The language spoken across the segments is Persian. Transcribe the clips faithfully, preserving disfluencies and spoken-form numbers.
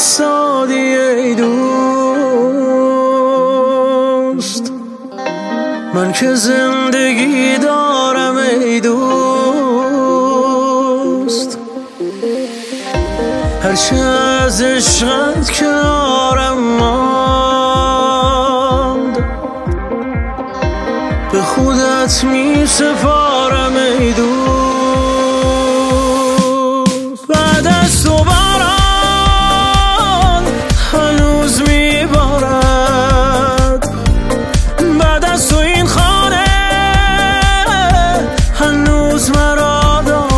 ایستادی ای دوست، من که زندگی دارم ای دوست، هرچه از عشقت کنارم ماند به خودت می سپارم ای دوست. بعد از تو باران هنوز می بارد، بعد از تو این خانه هنوز مرا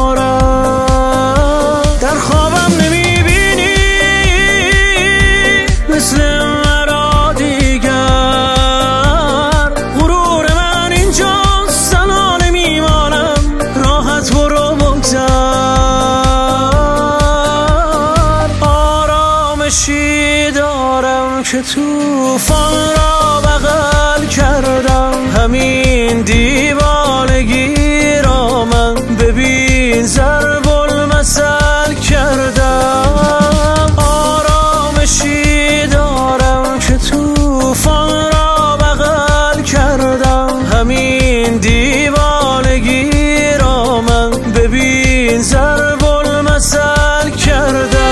دارد. در خوابم نمی بینی مثل مرا دیگر، غرور من اینجاست تنها نمیمانم، راحت برو بگذر. آرامشی دارم که توفان را بغل کردم، همین دیوانگی را من ببین ضرب المثل کردم. آرامشی دارم که توفان را بغل کردم، همین دیوانگی را من ببین ضرب المثل کردم.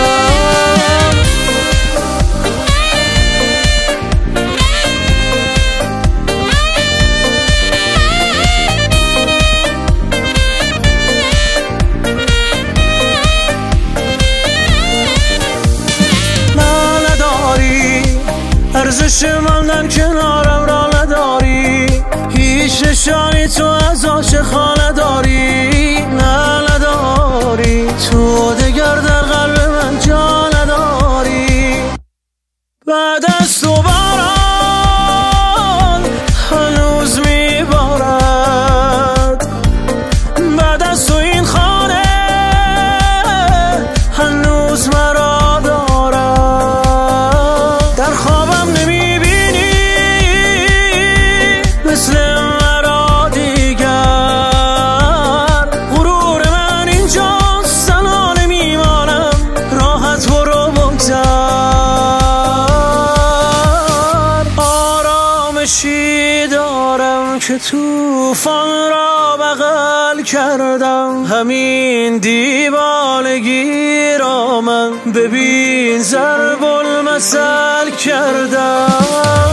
ارزش ماندن کنارم را نداری، هیچ نشانی تو از عاشقان نداری، نه نداری، تو دگر در قلب من جا نداری. بعد از تو باران هنوز می بارد، بعد از تو این خانه هنوز مرا دارد. در خوابم نمی بینی مثل مرا دیگر، غرور من اینجاست تنها نمیمانم، راحت برو بگذر. آرامشی دارم که توفان را بغل کردم، همین دیوانگی را من ببین ضرب المثل کردم.